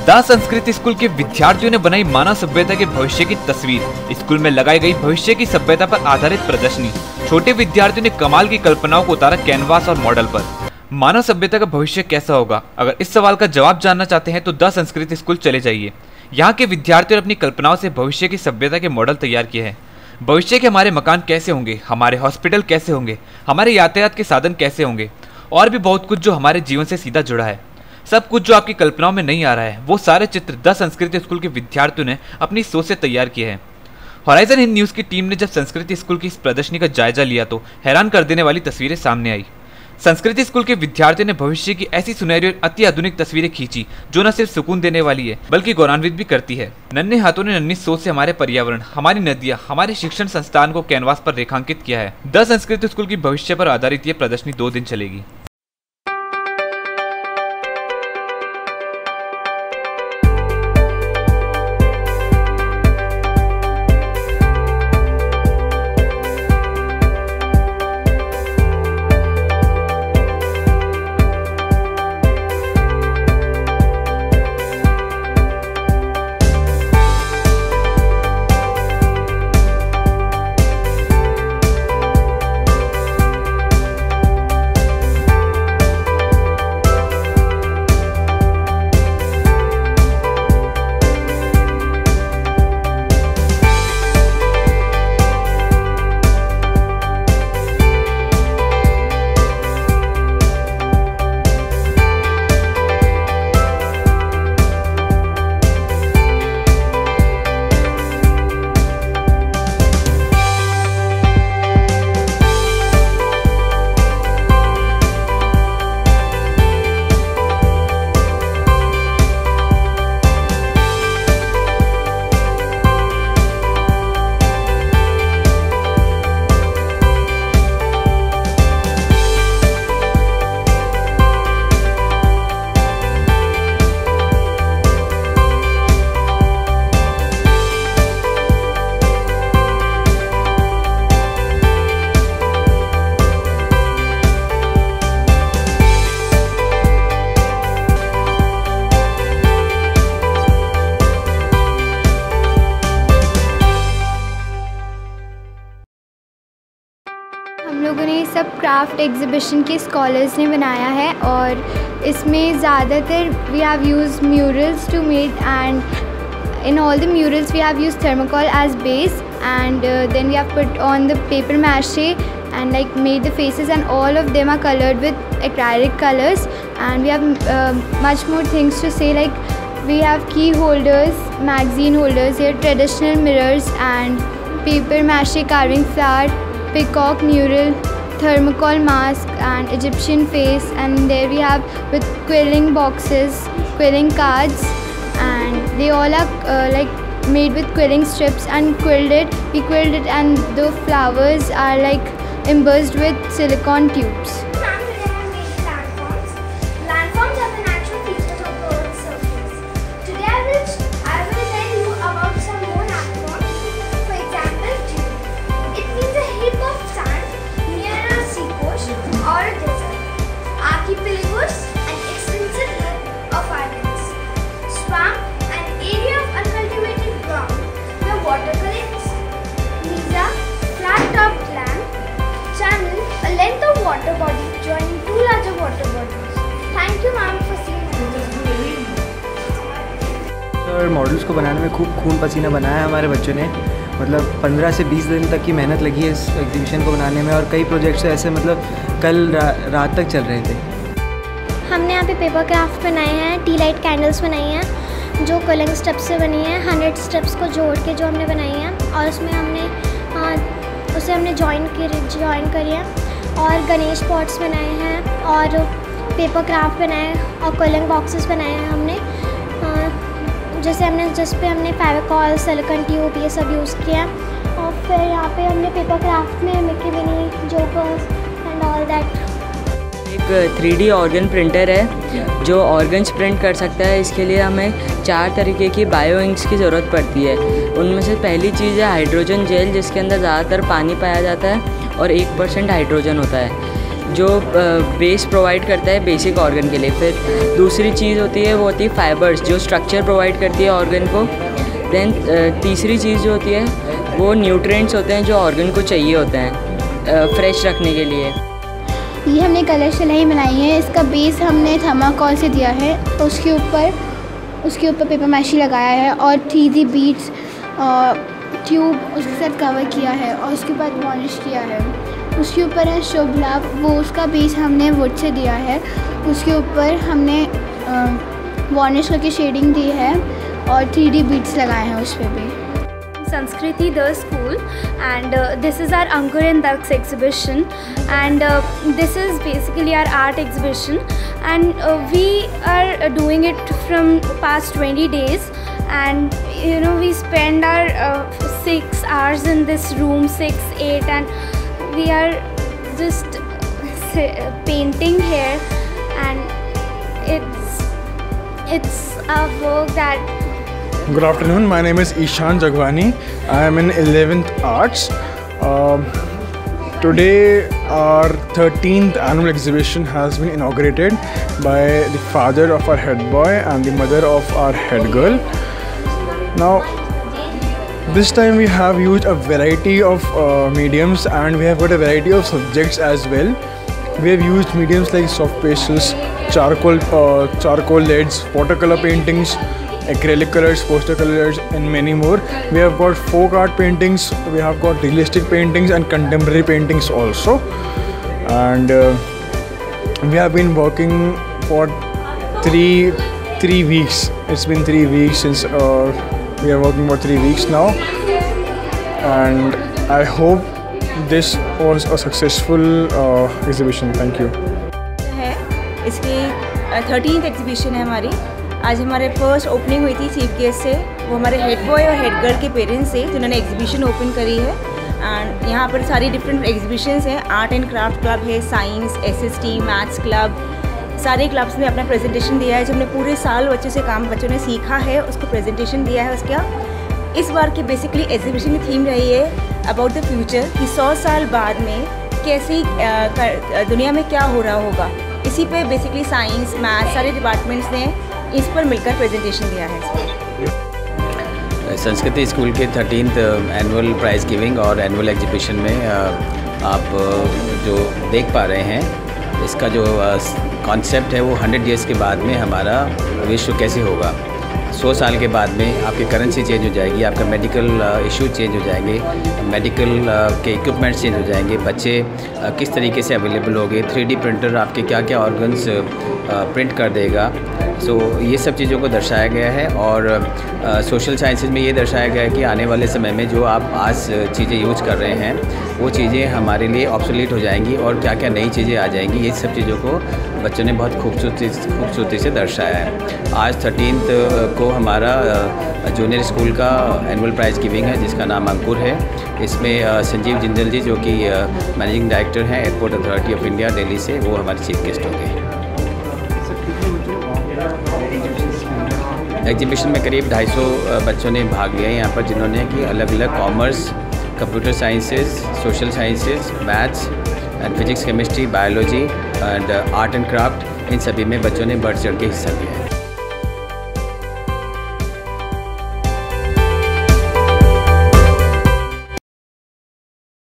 The Sanskrit school के विद्यार्थियों ने बनाई मानव सभ्यता के भविष्य की तस्वीर। स्कूल में लगाई गई भविष्य की सभ्यता पर आधारित प्रदर्शनी। छोटे विद्यार्थियों ने कमाल की कल्पनाओं को उतारा कैनवास और मॉडल पर। मानव सभ्यता का भविष्य कैसा होगा? अगर इस सवाल का जवाब जानना चाहते हैं तो द संस्कृत स्कूल चले जाइए। यहाँ के विद्यार्थियों ने अपनी कल्पनाओं से भविष्य की सभ्यता के मॉडल तैयार किए हैं। भविष्य के हमारे मकान कैसे होंगे, हमारे हॉस्पिटल कैसे होंगे, हमारे यातायात के साधन कैसे होंगे और भी बहुत कुछ जो हमारे जीवन से सीधा जुड़ा है। सब कुछ जो आपकी कल्पनाओं में नहीं आ रहा है, वो सारे चित्र द संस्कृत स्कूल के विद्यार्थियों ने अपनी सोच से तैयार किए हैं। हॉराइजन हिंद न्यूज़ की टीम ने जब संस्कृत स्कूल की इस प्रदर्शनी का जायजा लिया तो हैरान कर देने वाली तस्वीरें सामने आई। संस्कृत स्कूल के विद्यार्थियों ने भविष्य की ऐसी सुनहरी और अति आधुनिक तस्वीरें खींची जो न सिर्फ सुकून देने वाली है बल्कि गौरवान्वित भी करती है। नन्हे हाथों ने नन्ही सोच से हमारे पर्यावरण, हमारी नदियां, हमारे शिक्षण संस्थान को कैनवास पर रेखांकित किया है। द संस्कृत स्कूल की भविष्य पर आधारित ये प्रदर्शनी 2 दिन चलेगी। हम लोगों ने ये सब क्राफ्ट एग्जीबिशन के स्कॉलर्स ने बनाया है और इसमें ज़्यादातर we have use murals to made and in all the murals we have used thermocol as base and then we have put on the paper mache and like made the faces and all of them are colored with acrylic colors and we have much more things to say, like we have key holders, magazine holders here, traditional mirrors and paper mache carving flower, peacock mural, thermocol mask and Egyptian face, and there we have with quilling boxes, quilling cards, and they all are like made with quilling strips and quilled. We quilled it and the flowers are like embossed with silicone tubes. Landforms are the natural features of the Earth's surface. Today I will tell you about some more landforms. For example, dune. It means a heap of sand near a seacoast or a desert. Archipelagos, an extensive net of islands. Swamp, an area of uncultivated ground where water collects. Mesa, flat-topped land. Channel, a length of water body joining two larger water bodies. Thank you, ma'am, for seeing this. और models को बनाने में खूब खून पसीना बनाया है हमारे बच्चों ने। मतलब 15 से 20 दिन तक की मेहनत लगी है इस एग्जीबिशन को बनाने में और कई प्रोजेक्ट्स ऐसे मतलब कल रात तक चल रहे थे। हमने यहाँ पे पेपर क्राफ्ट बनाए हैं, टी लाइट कैंडल्स बनाई हैं जो कलिंग स्टेप्स से बनी हैं, 100 स्टेप्स को जोड़ के जो हमने बनाई हैं और उसमें हमने जॉइन करी है और गणेश पॉट्स बनाए हैं और पेपर क्राफ्ट बनाए हैं और कलिंग बॉक्सेस बनाए हैं हमने, जिस पे हमने फेविकॉल, सिलिकॉन ट्यूब ये सब यूज़ किया। और फिर यहाँ पे हमने पेपर क्राफ्ट में Mickey Minnie jokers and all that. एक 3D ऑर्गन प्रिंटर है जो ऑर्गन्स प्रिंट कर सकता है। इसके लिए हमें 4 तरीके की बायो इंक्स की ज़रूरत पड़ती है। उनमें से पहली चीज़ है हाइड्रोजन जेल, जिसके अंदर ज़्यादातर पानी पाया जाता है और 1% हाइड्रोजन होता है। जो बेस प्रोवाइड करता है बेसिक ऑर्गन के लिए। फिर दूसरी चीज़ होती है वो होती है फाइबर्स, जो स्ट्रक्चर प्रोवाइड करती है ऑर्गन को। देन तीसरी चीज़ जो होती है वो न्यूट्रिएंट्स होते हैं जो ऑर्गन को चाहिए होते हैं फ्रेश रखने के लिए। ये हमने कलर सिलाई बनाई है। इसका बेस हमने थर्माकोल से दिया है, उसके ऊपर पेपर मैशी लगाया है और 3D बीड्स ट्यूब उसके साथ कवर किया है और उसके बाद वॉर्निश किया है। उसके ऊपर है शुभ लाभ, वो उसका बेस हमने वुड से दिया है। उसके ऊपर हमने वॉर्निश करके शेडिंग दी है और 3D बीड्स लगाए हैं उस पर भी। Sanskriti the school, and this is our Ankur and Daksh exhibition, and this is basically our art exhibition, and we are doing it from past 20 days, and you know we spend our 6 hours in this room, 6-8, and we are just painting here, and it's a work that. Good afternoon, my name is Ishan Jagwani. I am in 11th Arts. Today our 13th annual exhibition has been inaugurated by the father of our head boy and the mother of our head girl. Now this time we have used a variety of mediums, and we have got a variety of subjects as well. We have used mediums like soft pastels, charcoal leads, watercolor paintings, acrylic colors, poster colors, and many more. We have got folk art paintings, we have got realistic paintings and contemporary paintings also. And we have been working for three weeks. It's been 3 weeks since we are working for 3 weeks now, and I hope this was a successful exhibition. Thank you. इसकी 13th exhibition है हमारी। आज हमारे first opening हुई थी chief guest से, वो हमारे हेड बॉय और हेड गर्ल के पेरेंट्स से जिन्होंने एग्जीबिशन ओपन करी है। एंड यहाँ पर सारी डिफरेंट एग्जीबिशंस हैं। आर्ट एंड क्राफ्ट क्लब है, साइंस, SST, मैथ्स क्लब, सारे क्लब्स ने अपना प्रेजेंटेशन दिया है। जो हमने पूरे साल बच्चों ने सीखा है उसको प्रेजेंटेशन दिया है उसका। इस बार की बेसिकली एग्जीबिशन की थीम रही है अबाउट द फ्यूचर, कि 100 साल बाद में कैसी दुनिया में क्या हो रहा होगा। इसी पे बेसिकली साइंस, मैथ्स, सारे डिपार्टमेंट्स ने इस पर मिलकर प्रेजेंटेशन दिया है। संस्कृति स्कूल के 13th एनुअल प्राइज़ गिविंग और एनुअल एग्जीबिशन में आप जो देख पा रहे हैं, इसका जो कॉन्सेप्ट है वो 100 ईयर्स के बाद में हमारा विश्व कैसे होगा। 100 साल के बाद में आपकी करेंसी चेंज हो जाएगी, आपका मेडिकल इशू चेंज हो जाएंगे, मेडिकल के इक्विपमेंट्स चेंज हो जाएंगे, बच्चे किस तरीके से अवेलेबल होंगे, 3D प्रिंटर आपके क्या क्या ऑर्गन्स प्रिंट कर देगा। सो ये सब चीज़ों को दर्शाया गया है। और सोशल साइंसेज में ये दर्शाया गया है कि आने वाले समय में जो आप आज चीज़ें यूज कर रहे हैं वो चीज़ें हमारे लिए ऑब्सोलीट हो जाएंगी और क्या क्या नई चीज़ें आ जाएंगी। ये सब चीज़ों को बच्चों ने बहुत खूबसूरती से दर्शाया है। आज 13th को हमारा जूनियर स्कूल का एनुअल प्राइज़ गिविंग है जिसका नाम अंकुर है। इसमें संजीव जिंदल जी जो कि मैनेजिंग डायरेक्टर हैं airport authority of India Delhi से, वो हमारे चीफ गेस्ट होंगे। एग्जीबिशन में करीब 250 बच्चों ने भाग लिया यहाँ पर, जिन्होंने कि अलग अलग commerce, computer sciences, social sciences, maths and physics, chemistry, biology and art and craft, इन सभी में बच्चों ने बढ़ चढ़ के हिस्सा लिया है।